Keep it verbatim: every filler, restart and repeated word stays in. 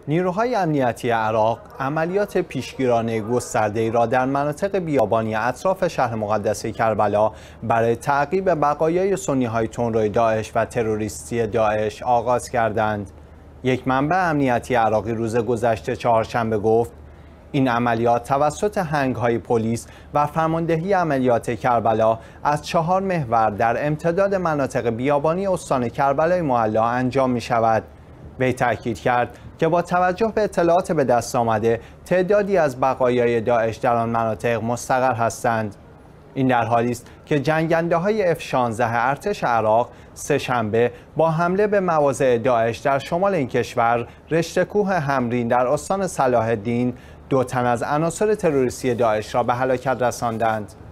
نیروهای امنیتی عراق عملیات پیشگیرانه گسترده‌ای را در مناطق بیابانی اطراف شهر مقدس کربلا برای تعقیب بقایای سنی‌های تندروی داعش و تروریستی داعش آغاز کردند. یک منبع امنیتی عراقی روز گذشته چهارشنبه گفت این عملیات توسط هنگ‌های پلیس و فرماندهی عملیات کربلا از چهار محور در امتداد مناطق بیابانی استان کربلای معلی انجام می‌شود. وی تاکید کرد که با توجه به اطلاعات به دست آمده تعدادی از بقایای داعش در آن مناطق مستقر هستند. این در حالی است که جنگنده‌های اف شانزده ارتش عراق سه‌شنبه با حمله به مواضع داعش در شمال این کشور رشته کوه همرین در استان صلاح الدین دو تن از عناصر تروریستی داعش را به هلاکت رساندند.